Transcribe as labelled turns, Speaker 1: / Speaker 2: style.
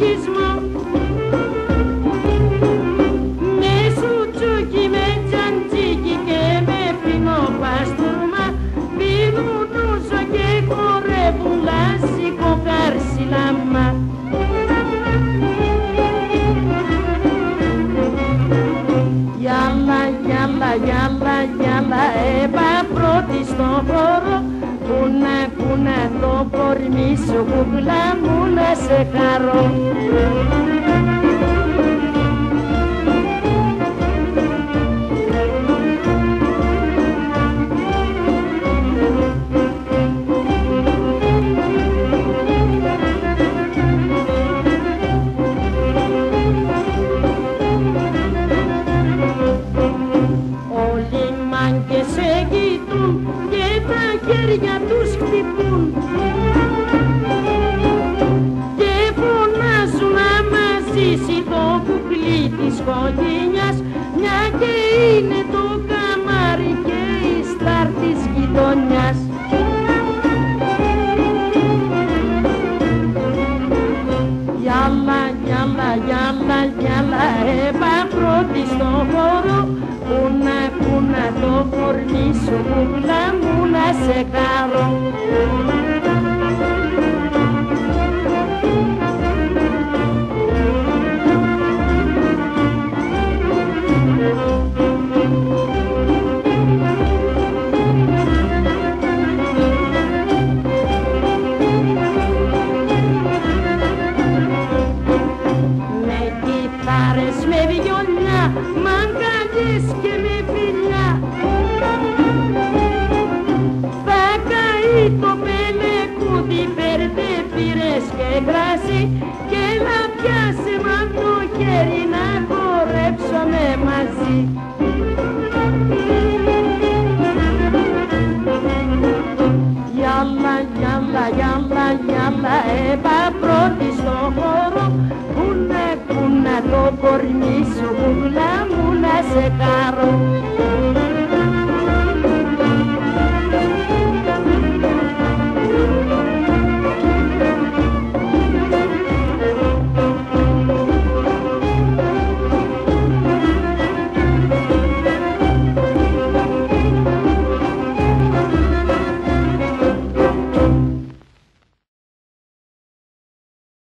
Speaker 1: πολιτισμό. Με σουτσούκι, με τζαντζίκι και με φινό παστούμα πίνουν ούζο και χορεύουν λάσικο καρσιλάμα. Γιάλα, γιάλα, γιάλα, γιάλα, έπα πρώτη στον χώρο. Κούνα το κορμί σου, κούκλα μου, να σε χαρώ. Όλοι οι μάγκες σε κοιτούν και τα χέρια τους χτυπούν και φωνάζουν άμα ζήσει το κουκλί της κοκκίνιας, μια και είναι το καμάρι και η στάρ της γειτονιάς. Γιάλα, γιάλα, γιάλα, γιάλα, έπα πρώτη στον χώρο. Κούνα το κορμί σου, κούκλα μου, να σε χαρώ. Με κιθάρες, με βιολιά, μαγκαλιές και με φιλιά θα καεί το πελεκούδι, φέρτε πύρες και κράσι και να πιάσε μα το χέρι να χορέψουμε μαζί. Γιάλα, γιάλα, γιάλα, γιάλα, έπα πρώτη στον χώρο. Κούνα το κορμί σου, κούκλα μου, να σε χαρώ.